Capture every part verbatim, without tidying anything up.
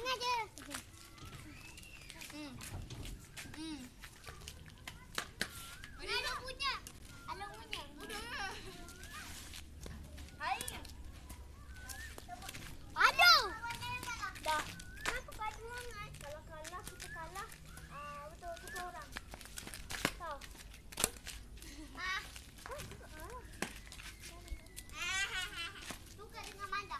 tengah je. Hmm. Hmm. Alung punya. Alung punya. Hai. Aduh. Dah. Kenapa pada orang? Kalau kalah kita kalah. Ah, betul betul orang. Tahu. Ah. Tukar dengan Manda.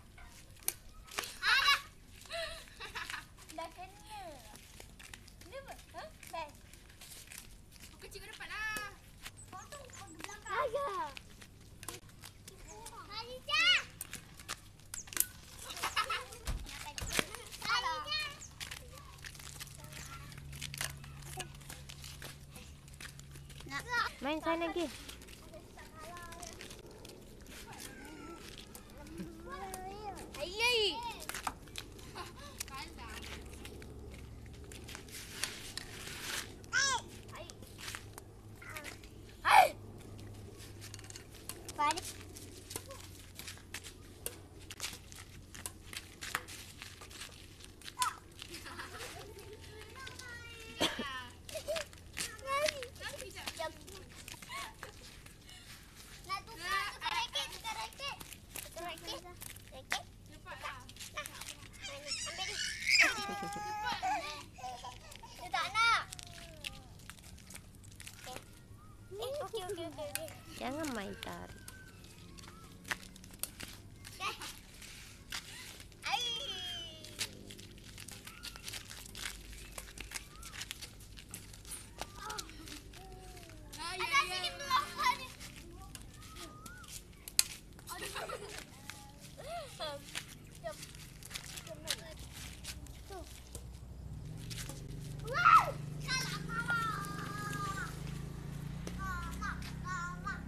Ah. Dah kena. Ni apa? Ha? Best. Kecil kau dapat lah. Potong ke belakang. Ayah. Khadijah. Main sana lagi. Ayy. Kalah. Hai. Pari. Nak tukar, tukar raket, tukar raket. Tukar raket. Raket. Cepat lah. Ambil ni. Dia tak nak. Eh, okey, okey, okey. okey. Jangan main tarik. Ai. Ay, Ada ay, sini ay. belakang ni. Jom. Jom nak. Tu. Wow! Kalah, kalah. Kalah, kalah.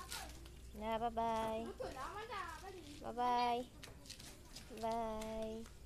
Nah, bye bye. Bye bye. Bye.